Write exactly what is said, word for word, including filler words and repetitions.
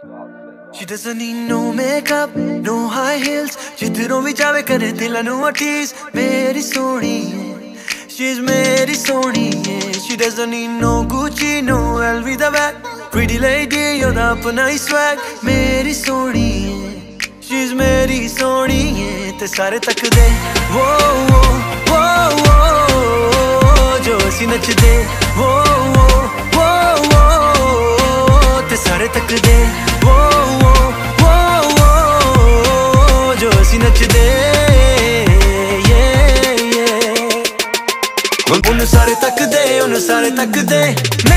She doesn't need no makeup, no high heels. जिधरों भी जावे करे दिल नु tease. मेरी सोनी है, she's मेरी सोनी है. She doesn't need no Gucci, no L V the bag. Pretty lady, ओदा अपना ही swag. मेरी सोनी है, she's मेरी सोनी है. ते सारे तकदे, वो वो वो वो जो असी नचदे, वो वो वो वो ते सारे तकदे, वो वो वो वो जो असी नचदे. ਉਹਨੂੰ ਸਾਰੇ ਤੱਕਦੇ, ਉਹਨੂੰ ਸਾਰੇ ਤੱਕਦੇ.